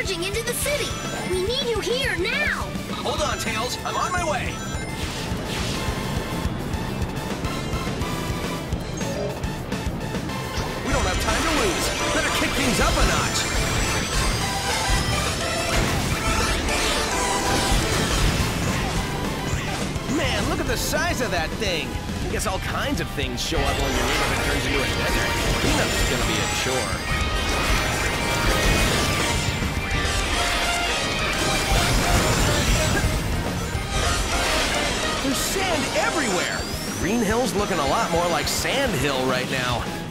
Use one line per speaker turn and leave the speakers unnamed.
charging into the city. We need you here now.
Hold on, Tails. I'm on my way. We don't have time to lose. Better kick things up a notch. Man, look at the size of that thing. I guess all kinds of things show up when your neighborhood turns into a desert. Cleanup's gonna be a chore. There's sand everywhere. Green Hill's looking a lot more like Sand Hill right now.